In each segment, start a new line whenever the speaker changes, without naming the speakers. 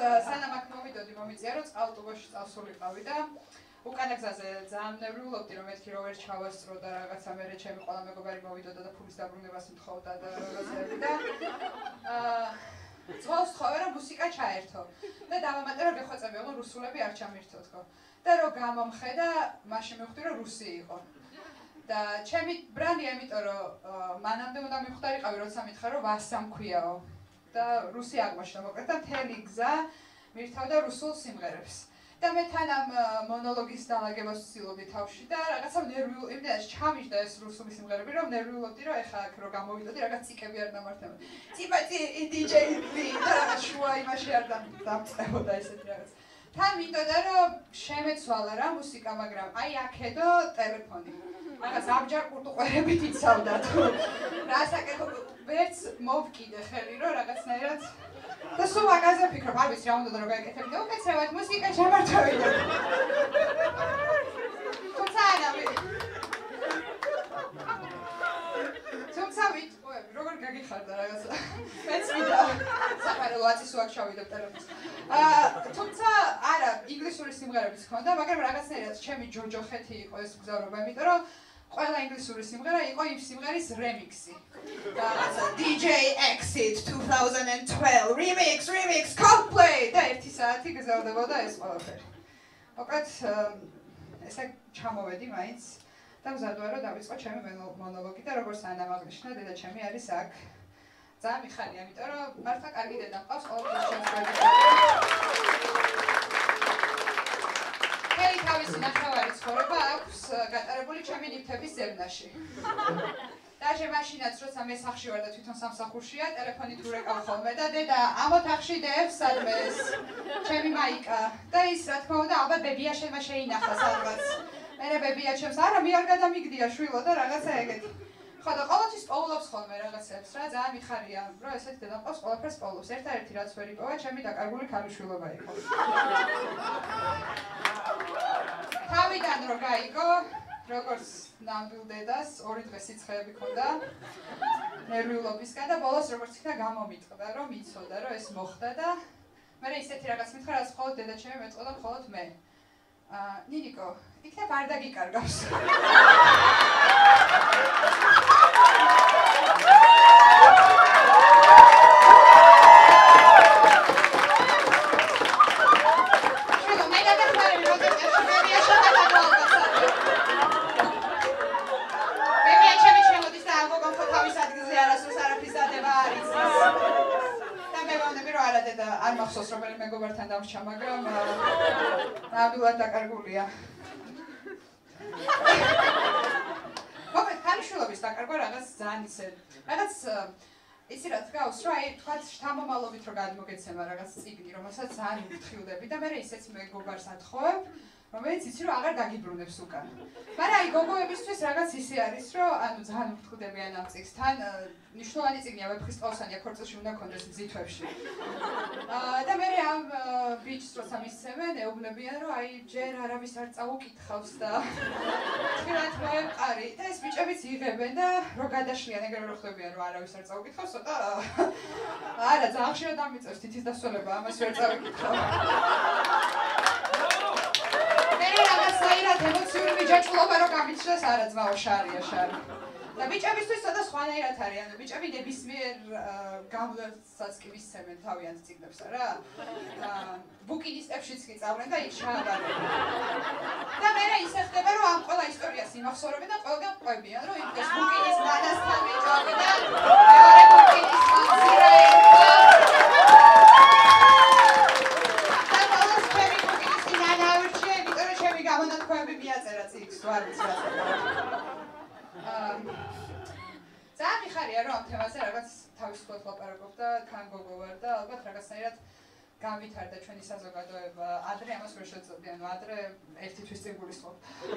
სანამ აქ მოვიდოდი მომიწია რომ წყალტუბოში წავსულიყავი და უკანა გზაზე ძალიან ნერვიულობდი რომ მეთქი რომ ვერ ჩავასწრო და რაღაცა მერე ჩემი ყველა მეგობარი მოვიდოდა და ფულის დაბრუნებას მთხოვდა და რაღაცები და ძვალს ხოვე რომ მუსიკა ჩაერთო და დავამატე რომ გეხვეწები იყო რუსულები არ ჩამირთო თქო და რომ გამომხედა მაშინ მივხვდი რომ რუსი იყო და ჩემი ბრანდი ამიტომ რომ მანამდე უნდა მივხვდარიყავი როცა მითხრა რომ ვასა მქვიაო და რუსი აღმოჩნდა მოკლედ და მთელი გზა მირთავდა რუსულ სიმღერებს და მე თან ამ მონოლოგის დალაგებას ვცდილობდი თავში და რაღაცა ნერვიულ იმდენად ჩამიჯდა ეს რუსული სიმღერები რომ ნერვიულობდი რომ ეხლა აქ რო გამოვიდოდი რაღაც ციკები არ დამართავდა ციპაცი დიჯეი და რაღაც შუა იმაში არ დამწყებოდა ესეთი რაღაც თან მინდოდა რომ შემეცვალა რა მუსიკა მაგრამ აი აქედო ტელეფონი რაღაც აბჯარ კურტუყერებით იცავდა თუ რასაკეთო ვერც მოვკიდე ხელი რომ რაღაცნაირად და სულ მაგაზე ვფიქრობ არ ვიცი რა უნდა რომ გაეკეთებინო უკაცრავად მუსიკა ჩამართვიდა თუმცა ვიტყვები როგორ გაგიხარდა რაღაცა მეც ვიდა საფარელო აწის უაკ ჩავიდებ ტელეფონს თუმცა არა ინგლისური სიმღერებიც ჰქონდა მაგრამ რაღაცნაირად ჩემი ჯოჯოხეთი იყო ეს მგზავრობა იმიტომ რომ ყველა ინგლისური სიმღერა იყო იმ სიმღერის რემიქსი. DJ Exit 2012 remix Coldplay და 1 საათი გზავრდებოდა ეს ყველაფერი. მოკლედ ესე ჩამოვედი მაინც და მზადვარ რომ დავიწყო ჩემი მონოლოგი და როგორც ანამაგნიშნა დედა ჩემი არის აქ. ძალიან მიხარია, იმიტომ რომ მართლა კარგი დედა მყავს ყოველთვის შემდგარი. თავისი ნახევარი ცხოვრება აქვს გატარებული ჩემი ნივთების ზებნაში. და შემაშინაც როცა მე სახლში ვარ და თვითონ სამსახურშია, ტელეფონით ურეკავ ხოლმე და დედა ამ ოთახში დევს სადმეს ჩემი მაიკა და ის რა თქმა უნდა ალბათ ბებია შემა შეინახა სადღაც. მერე ბებია ჩემს არა მე არ გადამიგდია შვილო და რაღაცა ეგეთი. ხო და ყოველთვის პოულობს ხოლმე რაღაცებს რა ძალიან მიხარია რომ ესეთი დედა მყავს ყველაფერს პოულობს. ერთადერთი რაც ვერ იპოვა ჩემი დაკარგული ქალიშვილობა იყო. თავიდან რო გაიგო, როგორც ნამდვილ დედას, 2 დღე სიცხეები ქონდა ნერვიულობისგან და ბოლოს როგორც იქნა გამომიტყდა, რომ იცოდა, რომ ეს მოხდა და მე ისეთი რაღაც მითხრა, რაც მხოლოდ დედა ჩემი მეტყოდა და მხოლოდ მე. ნინიკო, იქნებ არ დაგიკარგავს. არ მახსოვს რომელი მეგობართან დამრჩა, მაგრამ ნამდვილად დაკარგულია. მოკლედ, ქალიშვილობის დაკარგვა რაღაც ძალიან ისე, რაღაც იცი რა თქავს, რომ აი თქვათ შთამომავლობით რომ გადმოგეცემა რაღაც წიგნი, რომელსაც ძალიან ვფრთხილდები და მე ისეც მეგობარს ათხოვებ, რომელიც იცი რომ აღარ დაგიბრუნებს უკან. მაგრამ აი გოგოებისთვის რაღაც ისე არის, რომ ანუ ძალიან ვფრთხილდებიან ამ წიგნს. თან ნიშნულოვანი წიგნია ვეფხისტყაოსანია ქორწილში უნდა კონდეს მზითვებში. და მე ამ ბიჭს როცა მისცემენ, ეუბნებიან რომ აი ჯერ არავის არ წაუკითხავს და თქვენად მოეყარი და ეს ბიჭებიც იღებენ და რო გადაშლიან ეგრე რო ხვდებიან რომ არავის არ წაუკითხავს, ცოტა არა ძალიან ხშირად დამიწევს თითის დასვენება ამას ვერ წავიკითხავ. რაღაცნაირად ემოციური მიჯაჭვულობა რო გამიჩნდეს არა ძმაო შარია შარი. და ბიჭებისთვის ცოტა სხვანაირად არის, ანუ ბიჭები ნებისმიერ გამოდასაც კი მისცემენ თავიანთ წიგნებსა რა. ბუკინისტებშიც კი წავრენ და იქ ჩააბარებენ. და მე ისე ხდება რომ ამ ყველა ისტორიას იმახსოვრებენ და ყველგან ყვებიან რომ იქ ეს ბუკინის ნანასთან მიჯობი და მეორე ბუკინის მანძირა ერქვა. მიაწერა წიგნს, არ ვიცი რა. ძალიან მიხარია რომ ამ თემაზე რაღაც თავისუფლად ლაპარაკობ და თან გოგო ვარ და ალბათ რაღაცნაირად განვითარდა ჩვენი საზოგადოება. ადრე ამას ვერ შეძლებდი, ანუ ადრე ერთი თვის წინ გულისხმობ.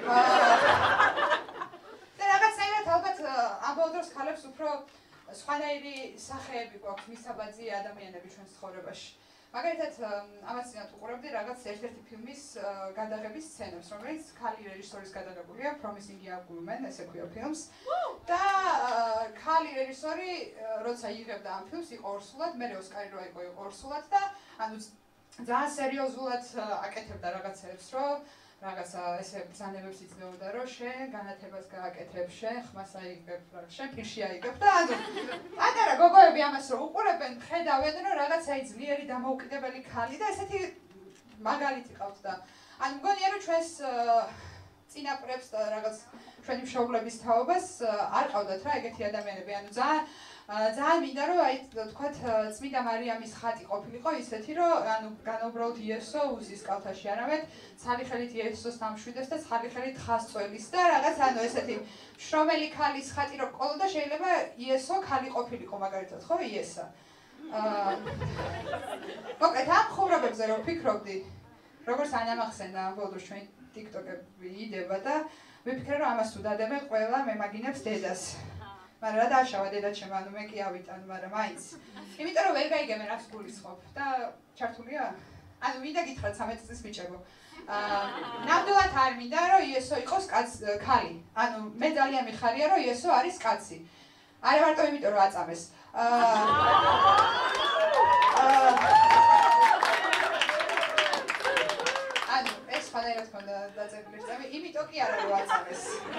და რაღაცნაირად ალბათ ამბოლ დროს ქალებს უფრო სხვანაირი სახეები გვაქვს მისაბაძი ადამიანები ჩვენს ცხოვრებაში. მაგალითად, ამას წინათ უყურებდი რაღაც ერთ-ერთი ფილმის გადაღების სცენებს, რომელიც ქალი რეჟისორის გადაღებულია, Promising Young Woman, ესე ქვია ფილმს. და ქალი რეჟისორი, როცა იღებდა ამ ფილმს, იყო ორსულად, მერე ოსკარი რო იყო ორსულად და ანუ ძალიან სერიოზულად აკეთებდა რაღაცებს, რომ რაღაცა ესე ბრძანებებს იწვევდა, რომ შენ განათებას გააკეთებ, შენ ხმას აიგებ, შენ ფიში აიგებ და ანუ პატარა გოგოები ამას რო უყურებენ, ხედავენ, რომ რაღაცა ძლიერი დამოუკიდებელი ქალი და ესეთი მაგალითი ყავთ და ანუ მგონია რომ ჩვენს წინაპრებს და რაღაც ჩვენი მშობლების თაობას არ ყავდათ რა ეგეთი ადამიანები, ანუ ძალიან მინდა რომ აი თქვათ წმინდა მარიამის ხატი ყოფილიყო ისეთი რომ ანუ განაუბრალოდ იესო უზის კალთაში არამედ ცალი ხელით იესოს დამშვიდეს და ცალი ხელით ხას წველის და რაღაც ანუ ესეთი შრომელი ქალის ხატი რო ყოლოდა შეიძლება იესო ქალი ყოფილიყო მაგალითად ხო იესა მოკლედ ამ ხურობებზე რომ ვფიქრობდი როგორც ანამახსენა ბოდოს ჩვენ TikTok-ები იდება და ვიფიქრე რომ ამას თუ დადებენ ყველა მემაგინებს დედას მაგრამ რა დააშავა დედა ჩემ ანუ მე კი ავიტან მაგრამ მაინც იმიტომ რომ ვერ გაიგებენ რაც გულისხმობ და ჩართულია ანუ მინდა გითხრათ 13 წლის ბიჭებო ნამდვილად არ მინდა რომ იესო იყოს ქალი ანუ მე ძალიან მიხარია რომ იესო არის კაცი არა მარტო იმიტომ რომ აწამეს ანუ ეს ფანერად ქონდა დაწერილი წამი იმიტომ კი არა რომ აწამეს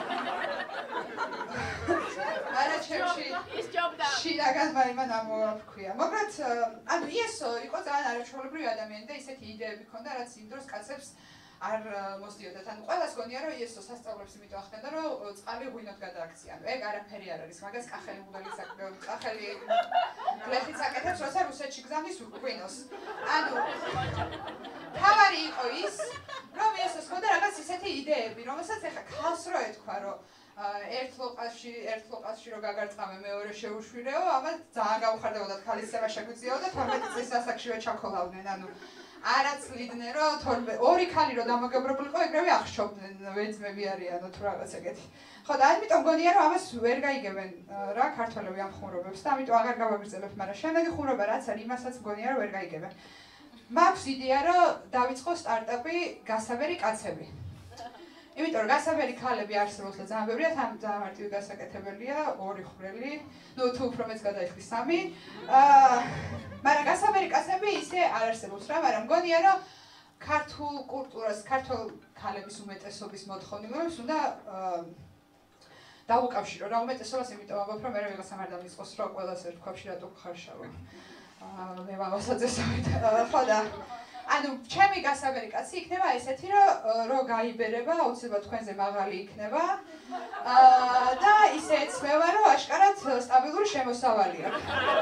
არა ჩემში შინაგან მაიმან ამოვაფრქვია მოკლედ ანუ იესო იყო ძალიან არაჩვეულებრივი ადამიანი და ისეთი იდეები ჰქონდა რაც იმ დროს კაცებს არ მოსდიოდათ ანუ ყველას გონია რომ იესო სასწაულებს იმიტომ ახდენდა რომ წყალი ღვინოთ გადააქცია ანუ ეგ არაფერი არ არის მაგას კახელი მგლელის კახელი გლეხიც აკეთებს როცა რუსეთში გზავნის ღვინოს ანუ თავარი იყო ის რომ იესოს ჰქონდა რაღაც ისეთი იდეები რომელსაც ეხა ქალს რო ეთქვა რომ ერთ ლოყასში რო გაგარწყამე მეორე შეუშვირეო ამას ძალიან გაუხარდებოდათ ქალის ცემა შეგვიძლიაო და 12 წლის ასაკშივე ჩაქოლავდნენ ანუ არა წლიდნენ რომ ორი ქალი რო დამაგებრებულიყო ეგრევე აღშობდნენ ვეძმები არიანო თუ რაღაც ეგეთი ხო და ამიტომ მგონია რომ ამას ვერ გაიგებენ რა ქართველები ამ ხუმრობებს და ამიტომ აღარ გავაგრძელებ მაგრამ შემდეგი ხუმრობა რაც არის იმასაც მგონია რომ ვერ გაიგებენ მაქვს იდეა რომ დავიწყო სტარტაპი გასაბერი კაცები იმიტომ რომ გასაბერი ქალები არსებობს და ძალიან ბევრია ძალიან მარტივი გასაკეთებელია ორი ხვრელი ნუ თუ უფრო მეც გადაიხდის სამი მაგრამ გასაბერი კაცები ისე არ არსებობს რა მაგრამ მგონია რომ ქართულ კულტურას ქართულ ქალების უმეტესობის მოთხოვნილებას უნდა დავუკავშირო რა უმეტესობას იმიტომ ამბობ რომ მე ვიღაცა არ დამიწყოს რომ ყველას ერთ ქვაბში რატო ხარშავო მე ვამოსაწესავით ხო და ანუ ჩემი გასაბერი კაცი იქნება ესეთი რომ გაიბერება აუცილებლად თქვენზე მაღალი იქნება და ისე ეცმევა რომ აშკარად სტაბილური შემოსავალი აქვს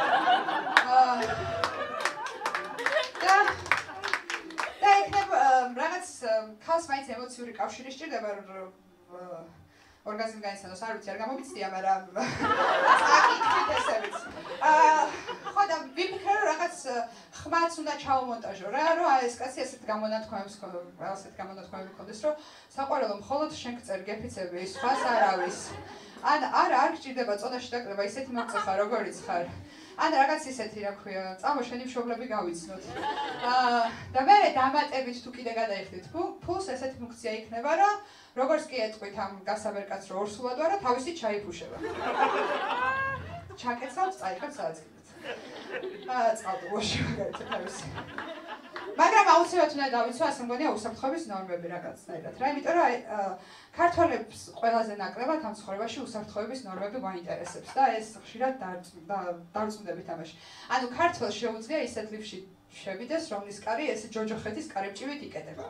და იქნება რაღაც ქალს მაინც ემოციური კავშირი სჭირდება ორგაზმი გაიცანოს არ ვიცი არ გამომიცდია მაგრამ აკითხეთ ესევიც ხო და ვიფიქრე რომ რაღაც ხმაც უნდა ჩაუმონტაჟო რა რომ ეს კაცი ესეთ გამონათქვამებს ქონდეს რომ საყვარელო მხოლოდ შენ გწერ გეფიცები ის სხვას არავის ან არ გჭირდება წონაში დაკრება ისეთი მოგწეხა როგორიც ხარ ან რაღაც ისეთი რა ქვია წამო შენი მშობლები გავიცნოთ და მე დამატებით თუ კიდე გადაიხდით ფულს ესეთი ფუნქცია იქნება რომ როგორც კი ეტყვით ამ გასაბერ კაცს რომ ორსულად ვარა თავისი ჩაიფუშება ჩაკეცავს წაიღებ სადაც წყალტუბოში მაგალითად თავისი მაგრამ აუცილებლად უნდა დავიცვა ასე მგონია უსაფრთხოების ნორმები რაღაცნაირად რა იმიტომ რომ ქართველებს ყველაზე ნაკლებად ამ ცხოვრებაში უსაფრთხოების ნორმები გვაინტერესებს და ეს ხშირად დარწმუნდებით ამაში ანუ ქართველს შეუძლია ისეთ ლიფში შევიდეს რომლის კარი ესე ჯოჯოხეთის კარიბჭივით იკეტება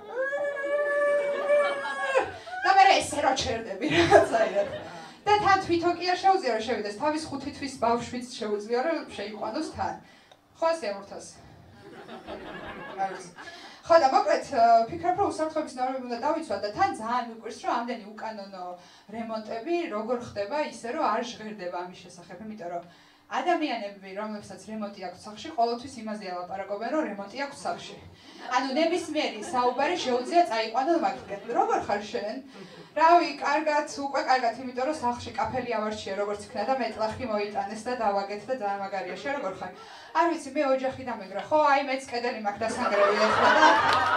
და მე ესე რო ჩერდები რაღაცნაირად და თან თვითონ კი არ შეუძლია რომ შევიდეს თავის 5 თვის ბავშვიც შეუძლია რომ შეიყვანოს თან ხო ასე ამორთას ხო და მოკლედ ვფიქრობ რომ უსაფრთხოების ნორმები უნდა დავიცვათ და თან ძალიან მიყვარს რომ ამდენი უკანონო რემონტები როგორ ხდება ისე რომ არ ჟღერდება ამის შესახებ იმიტომ რომ ადამიანები რომლებსაც რემონტი აქვს სახლში ყოველთვის იმაზე ალაპარაკობენ რომ რემონტი აქვს სახლში ანუ ნებისმიერი საუბარი შეუძლია წაიყვანონ მაგიდან როგორ ხარ შენ რავი კარგად უკვე კარგად იმიტომ რომ სახლში კაფელი ავარჩიე როგორც იქნა და მეტლახი მოიტანეს და დავაგეთ და ძალიან მაგარია შენ როგორ ხარ არ ვიცი მე ოჯახი დამეგრა ხო აი მეც კედელი მაქვს დასანგრევი ახლა და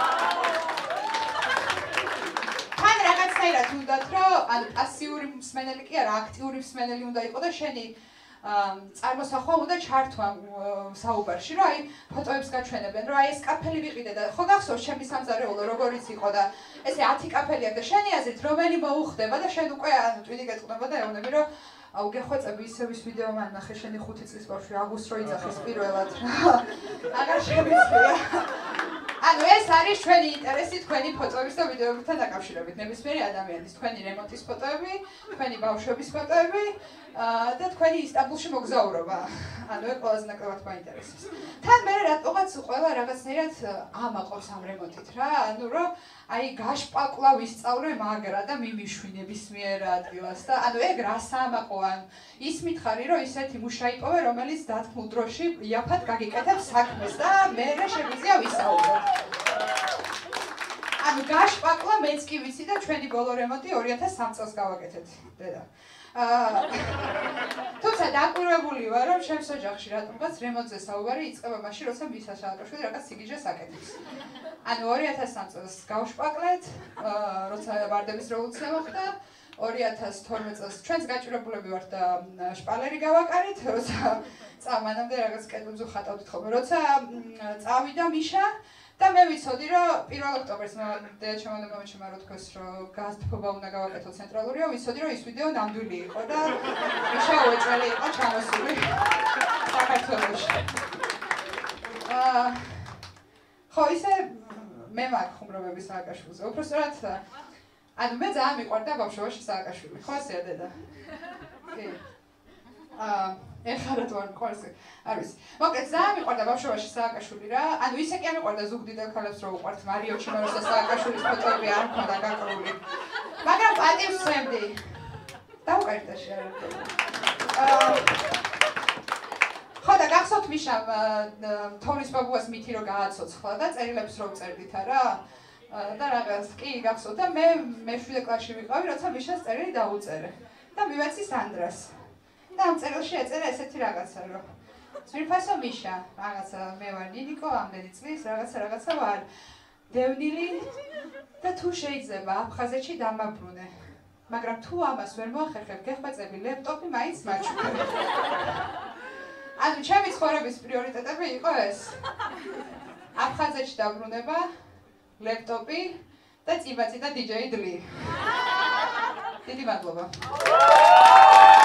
თან რაღაცნაირად უნდათ რომ ანუ პასიური მსმენელი კი არა აქტიური მსმენელი უნდა იყო და შენი წარმოსახვა უნდა ჩართვა საუბარში, რომ აი ფოტოებს გაჩვენებენ, რომ აი ეს კაფელი ვიყიდე და ხო გახსოვს ჩემი სამზარეულო როგორიც იყო და ესე 10 კაფელი აქვს და შენი აზრით რომელი მოუხდება და შენ უკვე ტვინი გეტყნება და ეუბნები რომ აუ გეხვეწები ისევის ვიდეო მან ნახე შენი 5 წლის ბავშვი აგვისტრო იძახის პირველად რა აღარ შემიძლია ანუ ეს არის ჩვენი ინტერესი თქვენი ფოტოების და ვიდეოებთან დაკავშირებით ნებისმიერი ადამიანის თქვენი რემონტის ფოტოები, თქვენი ბავშვების ფოტოები და თქვენი ისტანბულში მოგზაურობა. ანუ ეს ყველაზე ნაკლებად მაინტერესებს. თან მე რატოღაც ყველა რაღაცნაირად ამაყობს ამ რემონტით რა. ანუ რომ აი გაშპაკლა ვისწავლე მაგრა და მიმიშვინების მიერ ადგილას და ანუ ეგ რა საამაყო ან ის მითხარი რომ ისეთი მუშა იპოვე რომელიც დათმულ დროში იაფად გაგიკეთებს საქმეს და მე შეგვიძლია ვისაუბროთ. ანუ გაშპაკლა მეც კი ვიცი და ჩვენი ბოლო რემონტი 2003 წელს გავაკეთეთ დედა. თუმცა დაკვირვებული ვარ რომ ჩემს ოჯახში რატომღაც რემონტზე საუბარი იწყება მაშინ როცა მისა სააკაშვილი რაღაც სიგიჟეს აკეთებს. ანუ 2003 წელს გავშპაკლეთ, როცა ვარდების რევოლუცია მოხდა, 2012 წელს ჩვენს გაჭირებულები ვართ და შპალერი გავაკარით, როცა მანამდე რაღაც კეთილზე ხატავდით ხოლმე, როცა წავიდა მიშა და მე ვიცოდი რომ 1 ოქტომბერს ჩემმა რო თქვეს რომ გასთფობა უნდა გავაკეთო ცენტრალურია, ვიცოდი რომ ის ვიდეო ნამდვილი იყო და მიშა უეჭველი იყო ჩამოსული საქართველოში. ხო ისე მე მაგ ხუმრობების სააკაშვილზე. უпростоრად ანუ მე ძალიან მიყვარდა ბავშვობაში სააკაშვილი. ხო ასეა დედა? კი. ეხლა თუ არ მიყვარს, არ ვიცი. მოკლედ ძალიან მიყვარდა ბავშვობაში სააკაშვილი რა. ანუ ისე კი არ მიყვარდა ზუგდიდელ ქალებს რო უყვართ მარიო ჩიმაროს და სააკაშვილის ფოტოები არ მქონდა გაკრული. მაგრამ პატივს ვცემდი. დაუყარდაში არა. ხო და გახსოვთ მიშამ თოვლის ბაბუას მითი რომ გააცოცხლა და წერილებს რო წერდით არა? და რაღაც კი გახსოვთ და მე მე-7 კლასში ვიყავი, როცა მიშას წერილი დაუწერე. და მივეცი სანდრას. და ამ წერილში ეწერა ესეთი რაღაცა რომ ძვირფასო მიშა, რაღაცა მე ვარ ნინიკო, ამდენი წლის, რაღაცა ვარ დევნილი და თუ შეიძლება აფხაზეთში დამაბრუნე. მაგრამ თუ ამას ვერ მოახერხებ, გეხვეწები ლეპტოპი მაინც მაჩვენე. ანუ ჩემი ცხოვრების პრიორიტეტები იყო ეს. აფხაზეთში დაბრუნება, ლეპტოპი და წიბაწი და დიჯეი დლი. დიდი მადლობა.